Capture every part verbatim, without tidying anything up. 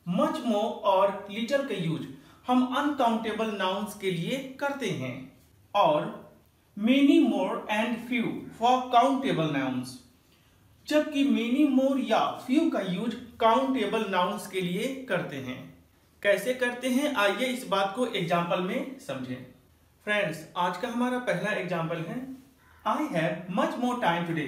Much more और little का use हम अनकाउंटेबल नाउन्स के लिए करते हैं और many more and few for countable nouns, जबकि मेनी मोर या फ्यू का यूज काउंटेबल नाउन्स के लिए करते हैं। कैसे करते हैं, आइए इस बात को एग्जाम्पल में समझें। फ्रेंड्स, आज का हमारा पहला एग्जाम्पल है I have much more time today.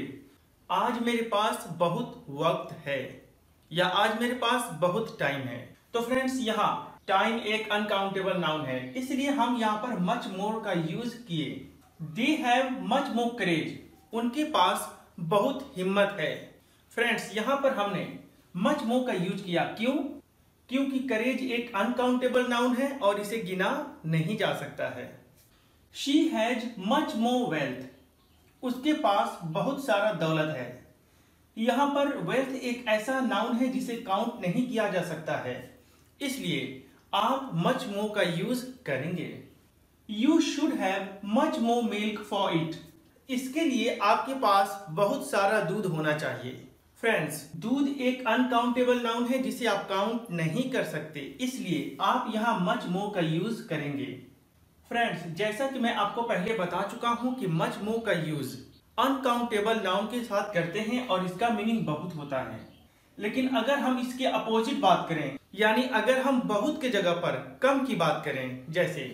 आज मेरे पास बहुत वक्त है या आज मेरे पास बहुत टाइम है। तो फ्रेंड्स, यहाँ टाइम एक अनकाउंटेबल नाउन है, इसलिए हम यहाँ पर मच मोर का यूज किए। दे हैव मच मोर करेज, उनके पास बहुत हिम्मत है। फ्रेंड्स, यहाँ पर हमने मच मोर का यूज किया, क्यों? क्योंकि करेज एक अनकाउंटेबल नाउन है और इसे गिना नहीं जा सकता है। She has much more wealth, उसके पास बहुत सारा दौलत है। यहाँ पर वेल्थ एक ऐसा नाउन है जिसे काउंट नहीं किया जा सकता है, इसलिए आप मच मोर का यूज करेंगे। You should have much more milk for it, इसके लिए आपके पास बहुत सारा दूध होना चाहिए। फ्रेंड्स, दूध एक अनकाउंटेबल नाउन है जिसे आप काउंट नहीं कर सकते, इसलिए आप यहाँ मच मोर का यूज करेंगे। फ्रेंड्स, जैसा कि मैं आपको पहले बता चुका हूं कि मच मोर का यूज अनकाउंटेबल नाउन के साथ करते हैं और इसका मीनिंग बहुत होता है। लेकिन अगर हम इसके अपोजिट बात करें, यानी अगर हम बहुत के जगह पर कम की बात करें, जैसे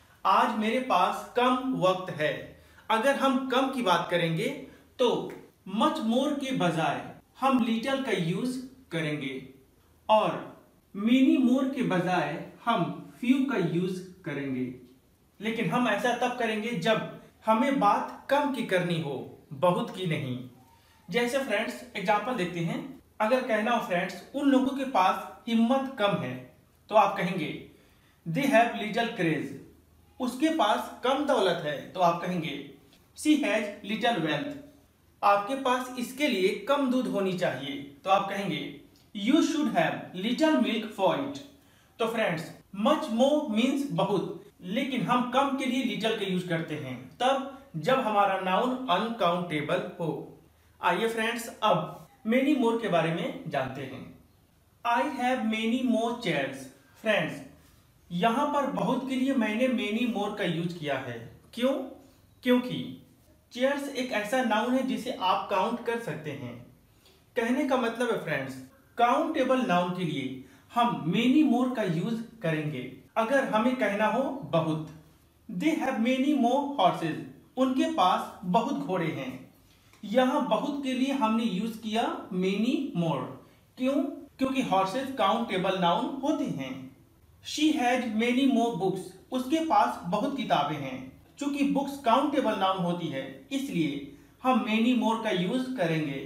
आज मेरे पास कम वक्त है, अगर हम कम की बात करेंगे तो मच मोर के बजाय हम लिटिल का यूज करेंगे और मेनी मोर के बजाय हम फ्यू का यूज करेंगे। लेकिन हम ऐसा तब करेंगे जब हमें बात कम की करनी हो, बहुत की नहीं। जैसे फ्रेंड्स, एग्जांपल देखते हैं। अगर कहना हो फ्रेंड्स, उन लोगों के पास हिम्मत कम है, तो आप कहेंगे दे हैव लिटिल करेज, उसके पास कम दौलत है, तो आप कहेंगे शी हैज लिटिल वेल्थ, आपके पास इसके लिए कम दूध होनी चाहिए, तो आप कहेंगे you should have little milk for it. तो फ्रेंड्स, मच मोर मीन्स बहुत, लेकिन हम कम के लिए लिटिल का यूज करते हैं तब जब हमारा नाउन अनकाउंटेबल हो। आइए फ्रेंड्स, अब मेनी मोर के बारे में जानते हैं। I have many more chairs. Friends, यहां पर बहुत के लिए मैंने मेनी मोर का यूज किया है, क्यों? क्योंकि चेयर्स एक ऐसा नाउन है जिसे आप काउंट कर सकते हैं। कहने का मतलब है फ्रेंड्स, काउंटेबल नाउन के लिए हम मेनी मोर का यूज करेंगे। अगर हमें कहना हो बहुत, they have many more horses, उनके पास बहुत घोड़े हैं। यहां बहुत के लिए हमने यूज किया मेनी मोर, क्यों? क्योंकि हॉर्सेज काउंटेबल नाउन होते हैं। She has many more books, उसके पास बहुत किताबें हैं। चूंकि बुक्स काउंटेबल नाउन होती है, इसलिए हम मेनी मोर का यूज करेंगे।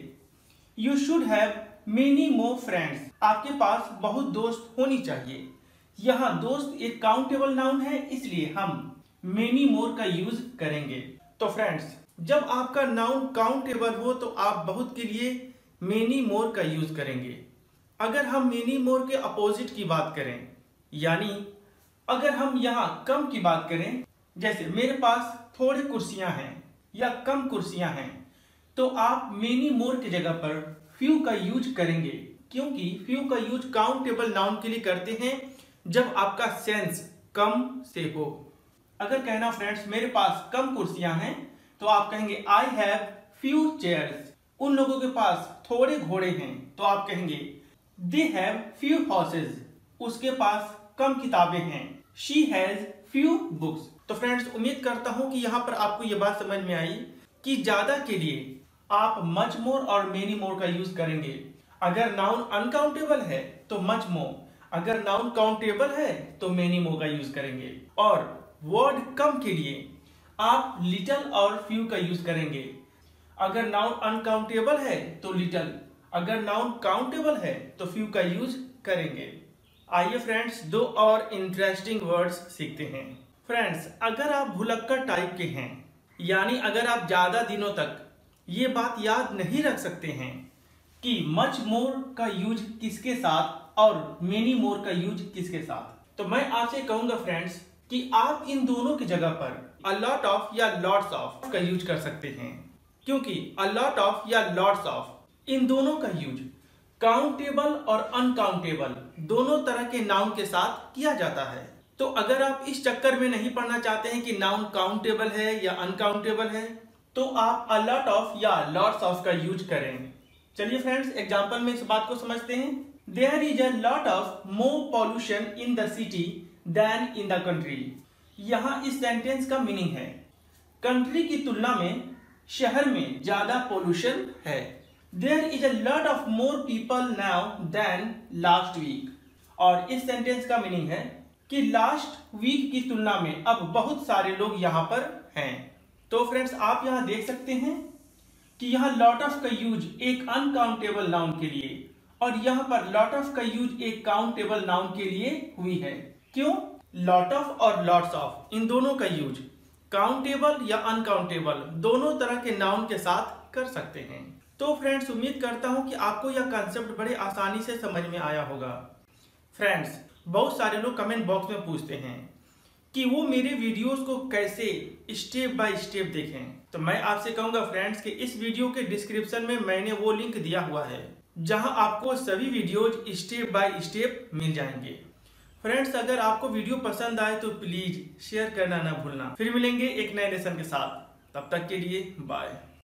You should have many more friends, आपके पास बहुत दोस्त होनी चाहिए। यहाँ दोस्त एक काउंटेबल नाउन है, इसलिए हम मेनी मोर का यूज करेंगे। तो फ्रेंड्स, जब आपका नाउन काउंटेबल हो तो आप बहुत के लिए मेनी मोर का यूज करेंगे। अगर हम मेनी मोर के अपोजिट की बात करें, यानी अगर हम यहाँ कम की बात करें, जैसे मेरे पास थोड़ी कुर्सियां हैं या कम कुर्सियां हैं, तो आप मेनी मोर की जगह पर फ्यू का यूज करेंगे, क्योंकि फ्यू का यूज काउंटेबल नाउन के लिए करते हैं जब आपका सेंस कम से हो। अगर कहना फ्रेंड्स मेरे पास कम कुर्सियां हैं, तो आप कहेंगे आई हैव फ्यू चेयर्स। उन लोगों के पास थोड़े घोड़े हैं, तो आप कहेंगे दे हैव फ्यू हॉर्सेज, उसके पास कम किताबें हैं। She has few books. तो फ्रेंड्स, उम्मीद करता हूं कि यहाँ पर आपको ये बात समझ में आई कि ज्यादा के लिए आप मच मोर और मेनी मोर का यूज करेंगे। अगर नाउन अनकाउंटेबल है तो मच मोर, अगर नाउन काउंटेबल है तो मेनी मोर का यूज करेंगे। और वर्ड कम के लिए आप लिटिल और फ्यू का यूज करेंगे। अगर नाउन अनकाउंटेबल है तो लिटिल, अगर नाउन काउंटेबल है तो फ्यू का यूज करेंगे। आइए फ्रेंड्स, दो और इंटरेस्टिंग वर्ड्स सीखते हैं। फ्रेंड्स, अगर आप भुलक्कड़ टाइप के हैं, यानी अगर आप ज्यादा दिनों तक ये बात याद नहीं रख सकते हैं कि मच मोर का यूज किसके साथ और मेनी मोर का यूज किसके साथ, तो मैं आपसे कहूंगा फ्रेंड्स कि आप इन दोनों की जगह पर अ लॉट ऑफ या लॉट्स ऑफ का यूज कर सकते हैं। क्योंकि अ लॉट ऑफ या लॉट्स ऑफ इन दोनों का यूज काउंटेबल और अनकाउंटेबल दोनों तरह के नाउन के साथ किया जाता है। तो अगर आप इस चक्कर में नहीं पढ़ना चाहते हैं कि नाउन काउंटेबल है या अनकाउंटेबल है, तो आप अ लॉट ऑफ या लॉट्स ऑफ का यूज करें। चलिए फ्रेंड्स, एग्जांपल में इस बात को समझते हैं। There is a lot of more pollution in the city than in the country. यहाँ इस सेंटेंस का मीनिंग है कंट्री की तुलना में शहर में ज्यादा पोल्यूशन है। There is a lot of more people now than last week. और इस सेंटेंस का मीनिंग है कि लास्ट वीक की तुलना में अब बहुत सारे लोग यहाँ पर हैं। तो फ्रेंड्स, आप यहाँ देख सकते हैं कि यहाँ लॉट ऑफ का यूज एक अनकाउंटेबल नाउन के लिए और यहाँ पर लॉट ऑफ का यूज एक काउंटेबल नाउन के लिए हुई है। क्यों? लॉट ऑफ और लॉट्स ऑफ इन दोनों का यूज काउंटेबल या अनकाउंटेबल दोनों तरह के नाउन के साथ कर सकते हैं। तो फ्रेंड्स, उम्मीद करता हूं कि आपको यह कॉन्सेप्ट बड़े आसानी से समझ में आया होगा। फ्रेंड्स, बहुत सारे लोग कमेंट बॉक्स में पूछते हैं कि वो मेरे वीडियोस को कैसे स्टेप बाय स्टेप देखें। तो मैं आपसे कहूंगा फ्रेंड्स कि इस वीडियो के डिस्क्रिप्शन में मैंने वो लिंक दिया हुआ है जहां आपको सभी वीडियोज स्टेप बाय स्टेप मिल जाएंगे। फ्रेंड्स, अगर आपको वीडियो पसंद आए तो प्लीज शेयर करना ना भूलना। फिर मिलेंगे एक नए लेसन के साथ, तब तक के लिए बाय।